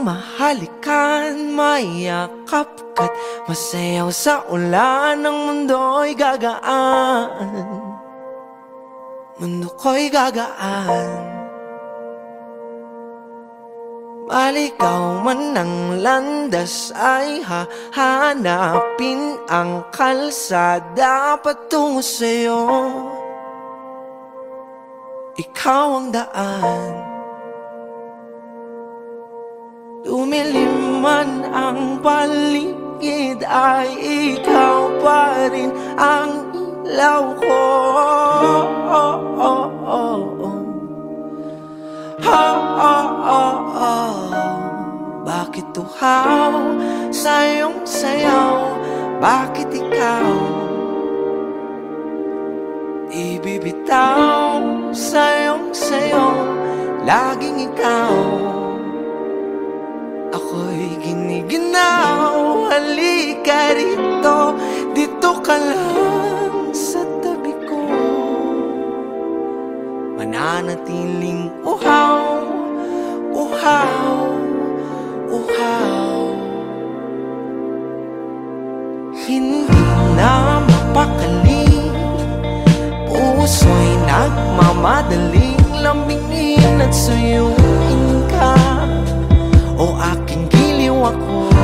mahalikan, mayakap ka't masayaw sa ulan. Ang mundo'y gagaan, mundo ko'y gagaan. Maligaw man ang landas ay hahanapin ang kalsada patungo sa'yo. Ikaw ang daan. Lumilim man ang paligid ay ikaw pa rin ang ilaw ko. Bakit uhaw sa iyong sayaw? Bakit ikaw ibibitaw sa iyong sayaw? Laging ikaw, ako'y giniginaw. Halika rito, dito ka lang sa tabi ko. Mananatiling uhaw, uhaw, uhaw. Hindi na mapakali, puso'y nagmamadaling lambingin at suyuin ka. O aking giliw ako